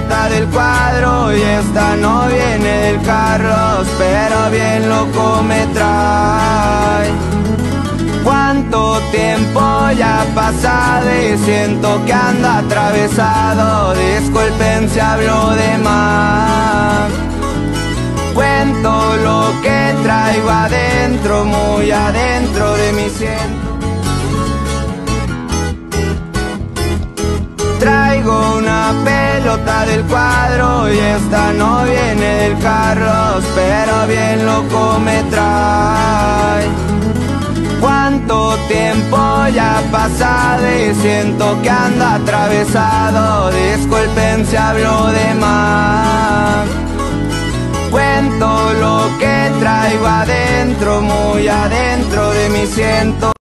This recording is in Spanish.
pelota del cuadro y esta no viene del Carlos, pero bien loco me trae. Cuánto tiempo ya ha pasado y siento que ando atravesado. Disculpen si hablo de más. Cuento lo que traigo adentro, muy adentro de mi siento. Traigo una pelota del cuadro y esta no viene del Carlos, pero bien loco me trae. Cuánto tiempo ya ha pasado y siento que ando atravesado. Disculpen si hablo de más. Cuento lo que traigo adentro, muy adentro de mi siento.